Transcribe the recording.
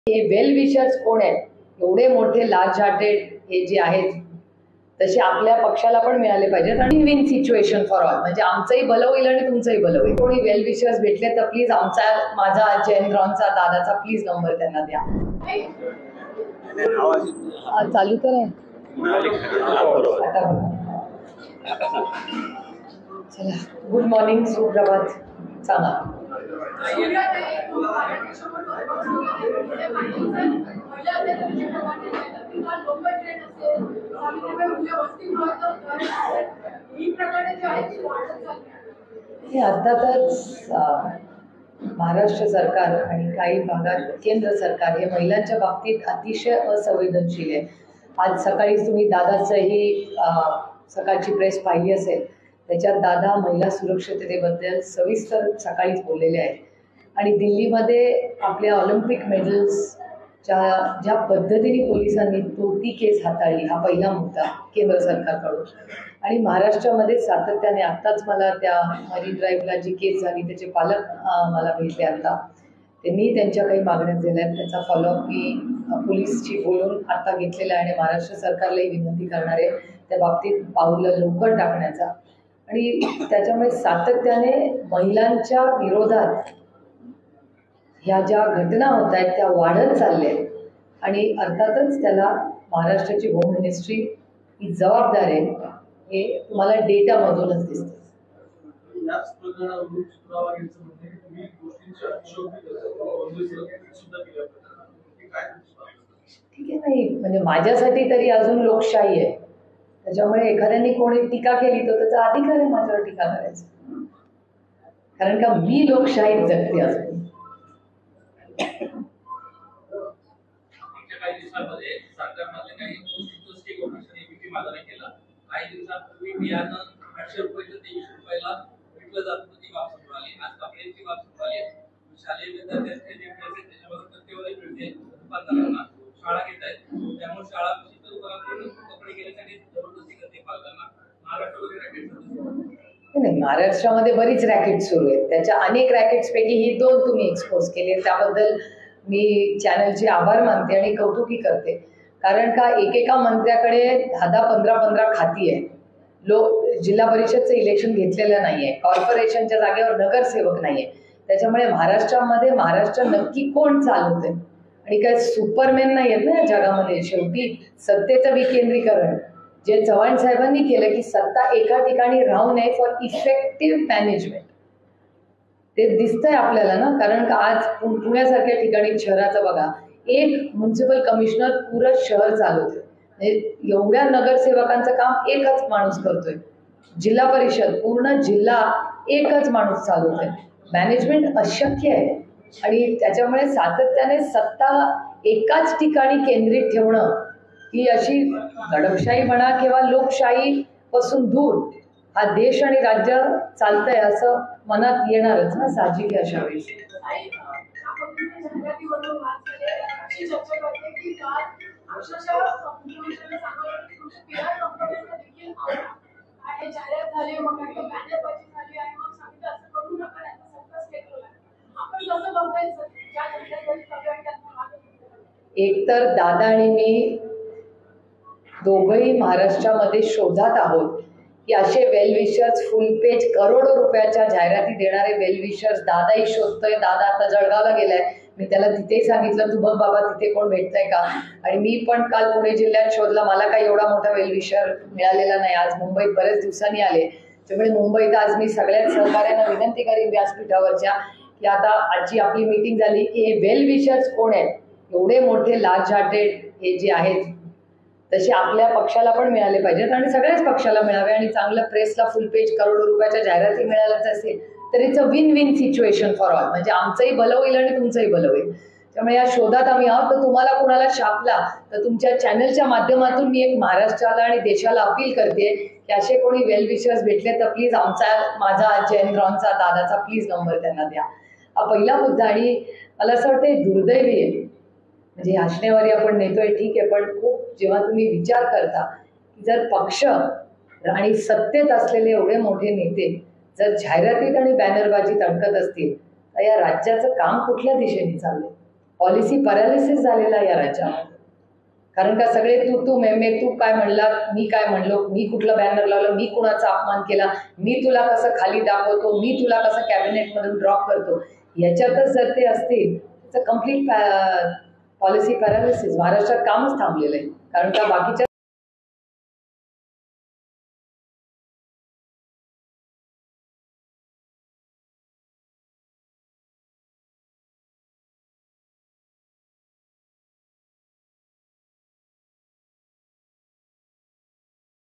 हे वेल विशर्स कोण आहेत, एवढे मोठे लार्ज हार्टेड हे जे आहेत तसे आपल्या पक्षाला पण मिळाले पाहिजेत आणि विन सिच्युएशन फॉर ऑल, म्हणजे आमचंही भलं होईल आणि तुमचंही भलं होईल. कोणी वेल विशर्स भेटले तर प्लीज आमचा, माझा, जयंतरावांचा, दादाचा प्लीज नंबर त्यांना द्या. चालू तर आहे आता. चला, गुड मॉर्निंग, सुप्रभात. सांगा. अर्थातच महाराष्ट्र सरकार आणि काही भागात केंद्र सरकार हे महिलांच्या बाबतीत अतिशय असंवेदनशील आहे. आज सकाळीच तुम्ही दादाचंही सकाळची प्रेस पाहिली असेल, त्याच्यात दादा महिला सुरक्षिततेबद्दल सविस्तर सकाळीच बोललेले आहेत. आणि दिल्लीमध्ये आपल्या ऑलिम्पिक मेडल्सच्या ज्या पद्धतीने पोलिसांनी ती केस हाताळली, हा पहिला मुद्दा केंद्र सरकारकडून. आणि महाराष्ट्रामध्ये सातत्याने, आत्ताच मला त्या मरीन ड्राईव्हला जी केस झाली त्याचे पालक मला भेटले आता, त्यांनी त्यांच्या काही मागण्या दिल्या आहेत. त्याचा फॉलोअप मी पोलीसची बोलून आता घेतलेला आहे आणि महाराष्ट्र सरकारलाही विनंती करणार आहे त्या बाबतीत पाऊलं लवकर टाकण्याचा. आणि त्याच्यामुळे सातत्याने महिलांच्या विरोधात ह्या ज्या घटना होत आहेत त्या वाढत चालल्या आहेत आणि अर्थातच त्याला महाराष्ट्राची होम मिनिस्ट्री ही जबाबदार आहे, हे तुम्हाला डेटामधूनच दिसतं. ठीक आहे, नाही म्हणजे माझ्यासाठी तरी अजून लोकशाही आहे, त्याच्यामुळे एखाद्याने कोणी टीका केली तर त्याचा अधिकार आहे माझ्यावर टीका करायचा, कारण का मी लोकशाहीत जगते अजून. काही दिवसांमध्ये सरकारमध्ये काही गोष्टींचं स्टेक ऑपरेशन एबीपी माझा केला. काही दिवसांपूर्वी बियाणं 800 रुपये ते 2300 रुपयाला विकलं जात होतं, ती वापस मिळाली. आज कपड्यांची वापस मिळाली. शालेय विद्यार्थ्यांचे जे ड्रेस आहेत त्याच्यावर टक्केवारी मिळते दुकानदारांना, शाळा घेत आहेत. त्यामुळे शाळा दुकानातून कपडे घेण्यासाठी जबरदस्ती करते पालकांना. महाराष्ट्रामध्ये रॅकेट नाही, महाराष्ट्रामध्ये बरीच रॅकेट सुरू आहेत. त्याच्या अनेक रॅकेट्स पैकी ही दोन तुम्ही एक्सपोज केले, त्याबद्दल मी चॅनलचे आभार मानते आणि कौतुकी करते. कारण का एकेका मंत्र्याकडे 10-15 खाती आहे. जिल्हा परिषदचं इलेक्शन घेतलेलं नाही आहे, कॉर्पोरेशनच्या जागेवर नगरसेवक नाही आहे. त्याच्यामुळे महाराष्ट्रामध्ये महाराष्ट्र नक्की कोण चालवते आणि काय सुपरमॅन नाही आहेत ना या जगामध्ये. शेवटी सत्तेचं विकेंद्रीकरण जे चव्हाण साहेबांनी केलं की सत्ता एका ठिकाणी राहू नये फॉर इफेक्टिव्ह मॅनेजमेंट, ते दिसतंय आपल्याला ना. कारण का आज पुण्यासारख्या ठिकाणी शहराचं बघा, एक म्युन्सिपल कमिशनर पुरं शहर चालवतोय, एवढ्या नगरसेवकांचं काम एकच माणूस करतोय. जिल्हा परिषद पूर्ण जिल्हा एकच माणूस चालवतोय. मॅनेजमेंट अशक्य आहे आणि त्याच्यामुळे सातत्याने सत्ता एकाच ठिकाणी केंद्रित ठेवणं ही अशी दडपशाही म्हणा किंवा लोकशाही पासून दूर हा देश आणि राज्य चालतंय असं मनात येणारच ना, साहजिक आहे अशा वेळी. एकतर दादा आणि मी दोघंही महाराष्ट्रामध्ये शोधात आहोत की असे वेलविशर्स, फुल पेज करोडो रुपयाच्या जाहिराती देणारे वेलविशर्स दादाही शोधतोय. दादा आता जळगावला गेलाय, मी त्याला तिथेही सांगितलं तू बघ बाबा तिथे कोण भेटतंय का. आणि मी पण काल पुणे जिल्ह्यात शोधला, मला काही एवढा मोठा वेलविशर मिळालेला नाही. आज मुंबईत बरेच दिवसांनी आले, त्यामुळे मुंबईत आज मी सगळ्याच सहकार्यांना विनंती करीन व्यासपीठावरच्या की आता आजची आपली मीटिंग झाली की हे वेलविशर्स कोण आहेत, एवढे मोठे लार्ज हार्टेड हे जे आहेत तसे आपल्या पक्षाला पण मिळाले पाहिजेत आणि सगळ्याच पक्षाला मिळावे. आणि चांगलं प्रेसला फुल पेज करोडो रुपयाच्या जाहिराती मिळाल्याच असेल तर it's a win win situation for all, म्हणजे आमचंही भलं होईल आणि तुमचंही भलं होईल. त्यामुळे या शोधात आम्ही आहोत. तर तुम्हाला कुणाला शापला तर तुमच्या चॅनलच्या माध्यमातून मी एक महाराष्ट्राला आणि देशाला अपील करते की असे कोणी वेल विशर्स भेटले तर प्लीज आमचा, माझा, जयंतरावांचा, दादाचा प्लीज नंबर त्यांना द्या. हा पहिला मुद्दा. आणि मला असं वाटतं दुर्दैवी आहे, म्हणजे हसण्यावारी आपण नेतोय ठीक आहे, पण खूप जेव्हा तुम्ही विचार करता की जर पक्ष आणि सत्तेत असलेले एवढे मोठे नेते जर जाहिरातीत आणि बॅनरबाजीत अडकत असतील तर या राज्याचं काम कुठल्या दिशेने चाललंय. पॉलिसी पॅरालिसिस झालेला या राज्यामध्ये. कारण का सगळे तू मे तू काय म्हणला, मी काय म्हणलो, मी कुठला बॅनर लावलं, मी कुणाचा अपमान केला, मी तुला कसं खाली दाखवतो, मी तुला कसं कॅबिनेट मधून ड्रॉप करतो, याच्यातच जर ते असतील तर कम्प्लीट पॉलिसी पॅरालिसिस महाराष्ट्रात कामच थांबलेलं आहे. कारण का बाकीच्या